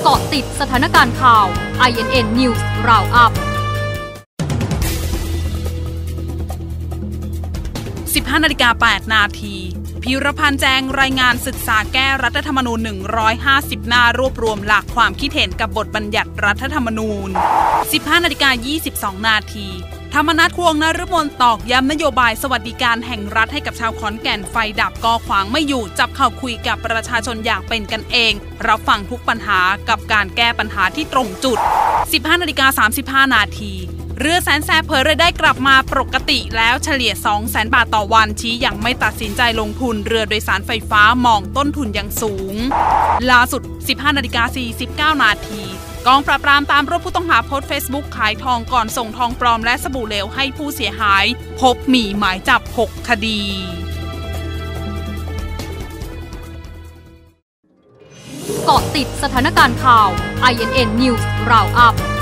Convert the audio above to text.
เกาะติดสถานการณ์ข่าว INN News Roundup 15:08 นาทีพิรพันธ์แจงรายงานศึกษาแก้รัฐธรรมนูญ150 หน้ารวบรวมหลักความคิดเห็นกับบทบัญญัติรัฐธรรมนูญ 15:22 นาทีธรรมนัส ควงนฤมลตอกย้ำนโยบายสวัสดิการแห่งรัฐให้กับชาวขอนแก่นไฟดับก็ขวางไม่อยู่จับเข่าคุยกับประชาชนอย่างเป็นกันเองรับฟังทุกปัญหากับการแก้ปัญหาที่ตรงจุด 15:35 นาทีเรือแสนแสบเผยรายได้กลับมาปกติแล้วเฉลี่ย 200,000 บาทต่อวันชี้ยังไม่ตัดสินใจลงทุนเรือโดยสารไฟฟ้ามองต้นทุนยังสูงล่าสุด 15:49 นาทีกองปราบปรามตามรวบผู้ต้องหาโพสต์ Facebook ขายทองก่อนส่งทองปลอมและสบู่เหลวให้ผู้เสียหายพบมีหมายจับ 6 คดีเกาะติดสถานการณ์ข่าว INN News Roundup